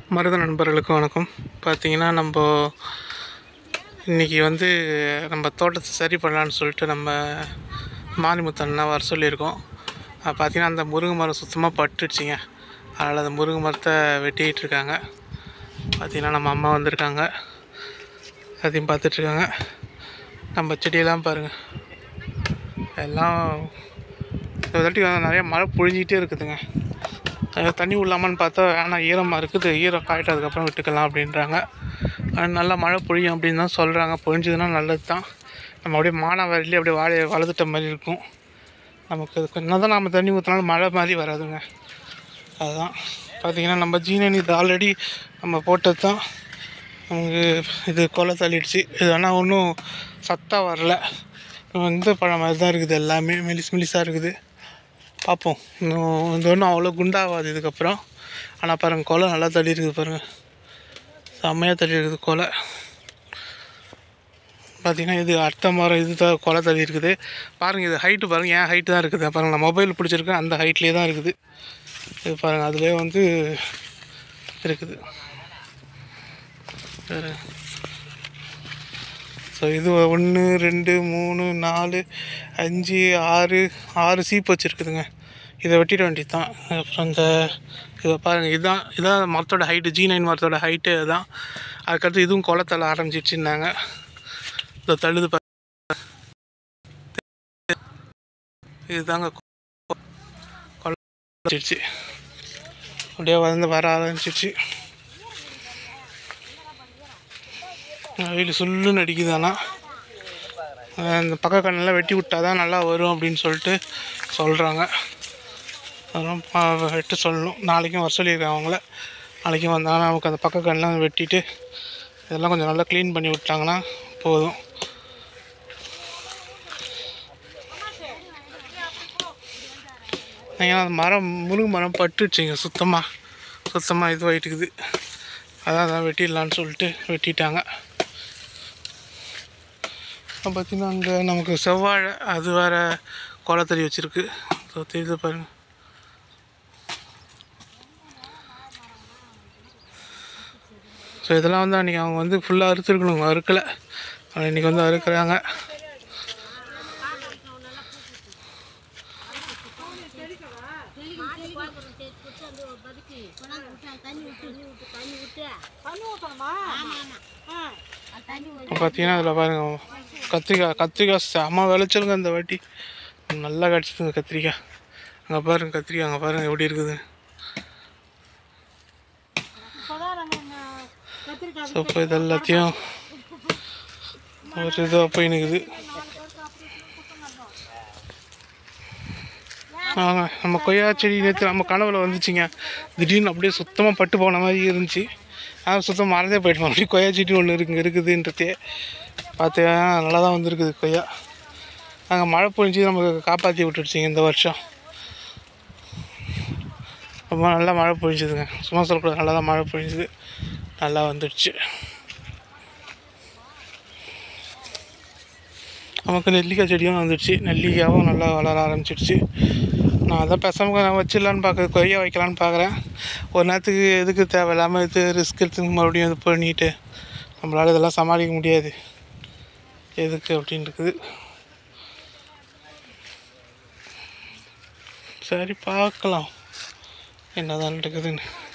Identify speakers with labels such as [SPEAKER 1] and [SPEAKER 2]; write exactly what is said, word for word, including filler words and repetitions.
[SPEAKER 1] மருத நண்பர்களுக்கு வணக்கம். பார்த்திங்கன்னா நம்ம இன்றைக்கி வந்து நம்ம தோட்டத்தை சரி பண்ணலான்னு சொல்லிட்டு நம்ம மாரிமுத்தண்ணா வர சொல்லியிருக்கோம். பார்த்திங்கன்னா அந்த முருங்கை மரம் சுத்தமாக பட்டுடுச்சிங்க. அதனால் அந்த முருங்கை மரத்தை வெட்டிகிட்டு இருக்காங்க. பார்த்திங்கன்னா நம்ம அம்மா வந்திருக்காங்க, அதையும் பார்த்துட்ருக்காங்க. நம்ம செடியெல்லாம் பாருங்கள், எல்லாம் இதாட்டி நிறையா மழை பொழிஞ்சிக்கிட்டே இருக்குதுங்க. தண்ணி விடலாமான்னு பார்த்தா ஆனால் ஈரமாக இருக்குது, ஈரம் காயிட்டு அதுக்கப்புறம் விட்டுக்கலாம் அப்படின்றாங்க. நல்லா மழை பொழியும் அப்படின்னு தான் சொல்கிறாங்க. பொழிஞ்சதுன்னா நல்லது தான். நம்ம அப்படியே மானாவாரிலே அப்படியே வாழை வளர்த்துட்ட மாதிரி இருக்கும். நமக்கு அதுக்கு என்ன தான் நம்ம தண்ணி ஊற்றினாலும் மழை மாதிரி வராதுங்க. அதுதான் பார்த்திங்கன்னா நம்ம ஜீனன் இது ஆல்ரெடி நம்ம போட்டது தான். நமக்கு இது கொலை தள்ளிடுச்சு. இது ஆனால் ஒன்றும் சத்தாக வரல. இந்த பழம் மாதிரி தான் இருக்குது, எல்லாமே மெலிஸ் மெலிஸாக இருக்குது. பார்ப்போம், இன்னும் இந்த ஒன்றும் அவ்வளோ குண்டாகாது இதுக்கப்புறம். ஆனால் பாருங்கள், கொலை நல்லா தள்ளி இருக்குது பாருங்கள், செம்மையாக தள்ளி இருக்குது கொலை. பார்த்திங்கன்னா இது அடுத்த மரம், இது தான் கொலை தள்ளி இருக்குது பாருங்கள். இது ஹைட்டு பாருங்கள், ஏன் ஹைட்டு தான் இருக்குது பாருங்கள். நான் மொபைல் பிடிச்சிருக்கேன், அந்த ஹைட்லேயே தான் இருக்குது. இது பாருங்கள், அதுலேயே வந்து இருக்குது. ஸோ இது ஒன்று ரெண்டு மூணு நாலு அஞ்சு ஆறு ஆறு சீப்பு வச்சுருக்குதுங்க. இதை வெட்டிட வேண்டியது தான். அப்புறம் இந்த இதை பாருங்கள், இதுதான் இதான் மரத்தோட ஹைட்டு, ஜி நைன் மரத்தோட ஹைட்டு இதுதான். அதுக்கடுத்து இதுவும் கொலை தள்ள ஆரம்பிச்சிடுச்சுன்னாங்க. இதை தள்ளுது பா, இதுதாங்க கொலைச்சிடுச்சு, அப்படியே வந்து வர ஆரம்பிச்சிடுச்சு. வெயில் சுல்லுன்னு அடிக்குது. ஆனால் இந்த பக்க கண்ணெல்லாம் வெட்டி விட்டால் தான் நல்லா வரும் அப்படின்னு சொல்லிட்டு சொல்கிறாங்க. அதெல்லாம் வெட்ட சொல்லணும். நாளைக்கும் வர சொல்லியிருக்காங்க அவங்கள. நாளைக்கும் வந்தாங்கன்னா நமக்கு அந்த பக்க கண்ணெலாம் வெட்டிட்டு இதெல்லாம் கொஞ்சம் நல்லா க்ளீன் பண்ணி விட்டாங்கன்னா போதும். ஏன்னா அந்த மரம் முருங்கை மரம் பட்டுச்சுங்க, சுத்தமாக சுத்தமாக இதுவாகிட்டுக்குது. அதான் அதான் வெட்டிடலான்னு சொல்லிட்டு வெட்டிட்டாங்க. பார்த்திங்கன்னா அங்கே நமக்கு செவ்வாழை, அது வேறு கொலை தறி வச்சுருக்கு. ஸோ தெரியுது பாருங்கள். ஸோ இதெல்லாம் வந்து அன்றைக்கி அவங்க வந்து ஃபுல்லாக அறுத்துருக்கணுங்க, அறுக்கலை. ஆனால் இன்றைக்கி வந்து அறுக்கிறாங்க. பார்த்தீங்கன்னா அதில் பாருங்கள், கத்திரிக்காய் கத்திரிக்காய் செம்ம விளைச்சலுங்க இந்த வாட்டி. நல்லா கிடச்சிதுங்க கத்திரிக்காய். அங்கே பாருங்கள் கத்திரிக்காய், அங்கே பாருங்கள் எப்படி இருக்குது. ஸோ இப்போ இது எல்லாத்தையும் ஒரு இதாக போய் நிற்குது. ஆங்க, நம்ம கொய்யா செடி நேற்று நம்ம கனவுல வந்துச்சுங்க. திடீர்னு அப்படியே சுத்தமாக பட்டு போன மாதிரி இருந்துச்சு. ஆனால் சுத்தமாக மறந்தே போயிட்டோம். அப்படியே கொய்யா செடி ஒன்று இருக்குங்க இருக்குதுன்றதே பார்த்து நல்லா தான் வந்துருக்குது கொய்யா. அங்கே மழை பொழிஞ்சு நமக்கு காப்பாற்றி விட்டுடுச்சிங்க இந்த வருஷம். ரொம்ப நல்லா மழை பொழிஞ்சுதுங்க, சும்மா சொல்லக்கூடாது, நல்லா தான் மழை பொழிஞ்சுது, நல்லா வந்துடுச்சு. நமக்கு நெல்லிக்காய் செடியும் வந்துடுச்சு, நெல்லிக்காயும் நல்லா வளர ஆரம்பிச்சிடுச்சு. நான் அதான் பேசாமல் நான் வச்சிடலான்னு பார்க்குறேன், கொய்யா வைக்கலான்னு பார்க்குறேன். ஒரு நேரத்துக்கு எதுக்கு தேவையில்லாமல் இது ரிஸ்க் எடுத்து மறுபடியும் இது பண்ணிட்டு நம்மளால் இதெல்லாம் சமாளிக்க முடியாது, எதுக்கு அப்படின்னு இருக்குது. சரி பார்க்கலாம் என்ன தான் இருக்குதுன்னு.